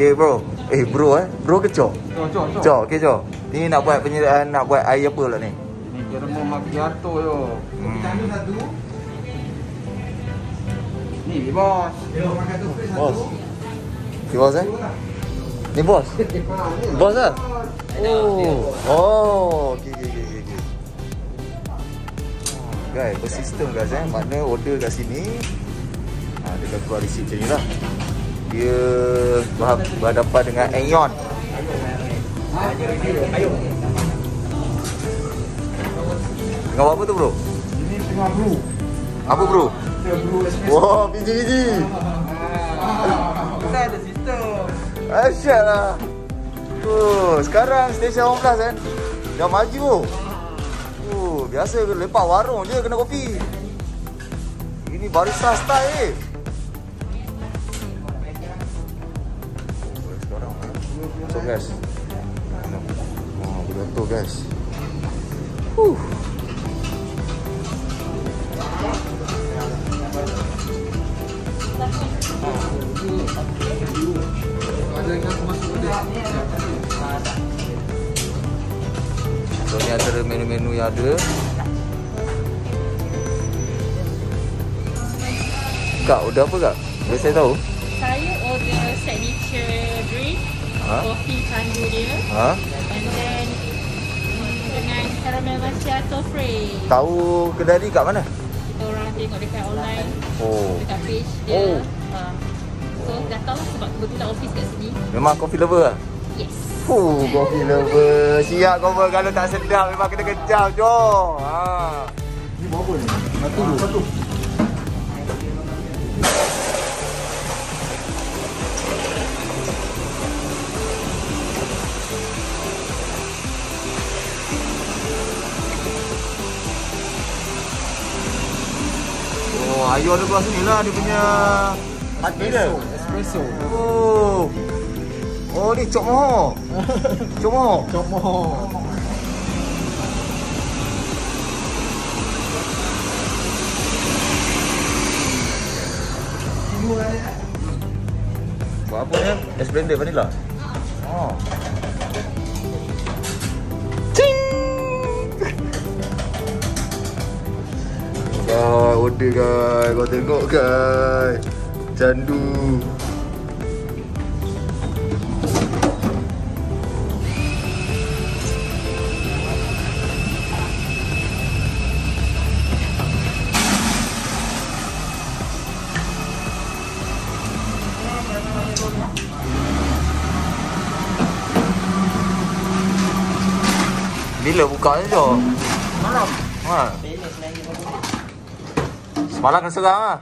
Okay bro. Bro Bro ke Cok? Cok. Cok, okay Cok. Ni nak buat penyediaan, nak buat air apa pula ni? Ini kerma macchiato yo. Candu satu. Ni bos. Makan tu Bos. Si bos Ni bos? Bos lah? Oh. Okay. Guys, bersistem guys makna order kat sini. Dia dah keluar receipt macam ni lah. Dia berhadapan dengan Aeon. Ayo. Tengah apa tu bro? Ini tengah brew. Apa bro? Brew espresso. Wah, biji-biji. Kita ada sistem. Asyik lah. Sekarang stesen 18 dah maju. Biasa lepak warung je kena kopi. Ini barista style sekarang. So guys. Betul guys. So ni antara menu-menu yang ada. Kak, order apa kak? Boleh saya tahu? Saya order signature drink, kopi candu dia. And then dengan caramel macchiato free. Tahu kedai ni kat mana? Kita orang tengok dekat online. Dekat page dia. So dah tahu sebab kebetulan office kat sini. Memang coffee lover lah? Yes. Coffee lover. Siap cover kalau tak sedap memang kena kejap jom. Ni berapa ni? Satu. Ayu ada keluar sini lah dia punya hati dia. Espresso. Oh ni Cok Moho. Buat apa ni? Es blender vanilla. Guys, order guys. Kau tengok guys. Candu. Bila bukanya je? Malam. Semalam kena serang lah.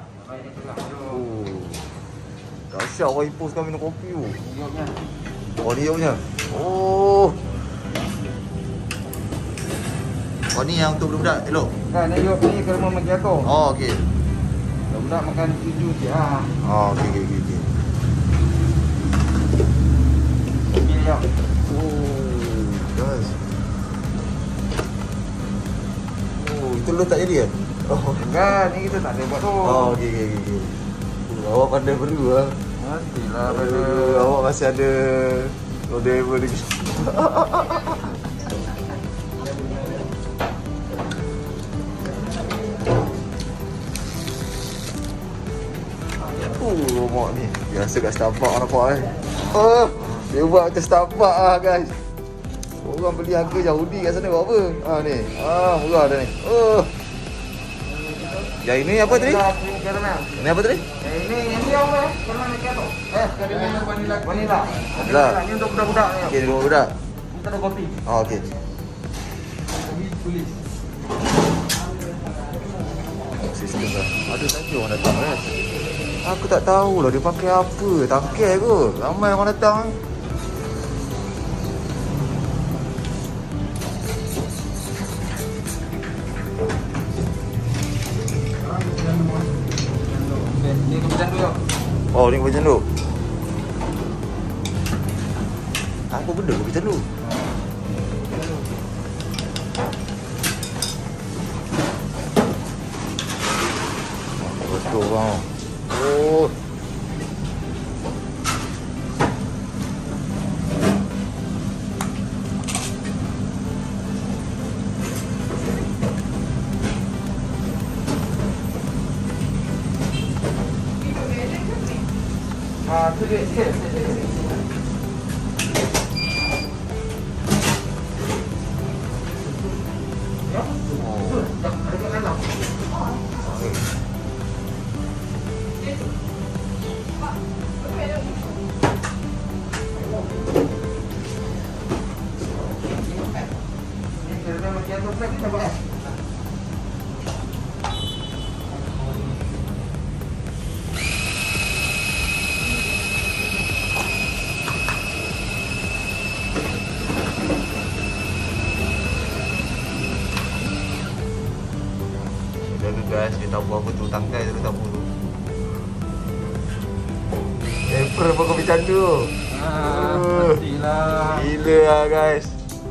Dahsyat orang Ipoh sekarang minum kopi tu. Ni punya. Ni yang untuk budak-budak elok? Kan ni kerma macchiato. Okey. Budak makan suju je ah. Okey. Kopi dia. Guys. Itu lu tak jadi kan? Enggak, ni kita tak ada buat tu. Okey. Awak pandai berdua. Mestilah pada. Awak masih ada order lagi. Mak ni biasa kat Starbucks nampak dia buat macam Starbucks lah guys. Orang beli harga Yahudi kat sana buat apa? Ni. Murah dah ni. Yang ini apa tadi? Ini apa tadi? Ini apa? Kerma macchiato. Caramel vanilla. Ni untuk budak-budak ni. Okey, untuk budak. Kita ada kopi. Okey. Tulis. Sistem dah. Ada saja orang datang kan. Aku tak tahulah dia pakai apa. Tangkai kot. Ramai orang datang. Ni kemudian dulu. Ni kopi candu. Apa benda kopi candu? Betul bang. tu duit sikit. Ya. Tu, dah ada kat dalam. Jaga guys, dia tahu apa tu, tangkai tu tahu tu. April apa kau bercanda tu? Pastilah. Gila lah guys.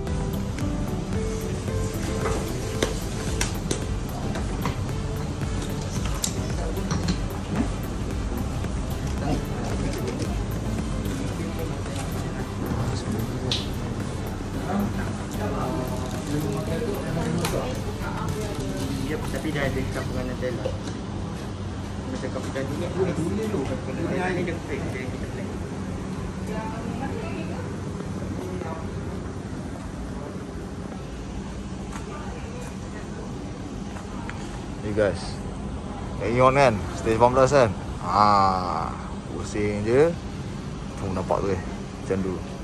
Ya, tapi dah ada campuran Nutella. Macam kopi tadi ni, boleh tu. Kalau ni dia fake, dia kita fake. Ni guys, ion kan, stage 14 kan. Pusing je. Nampak tu macam tu.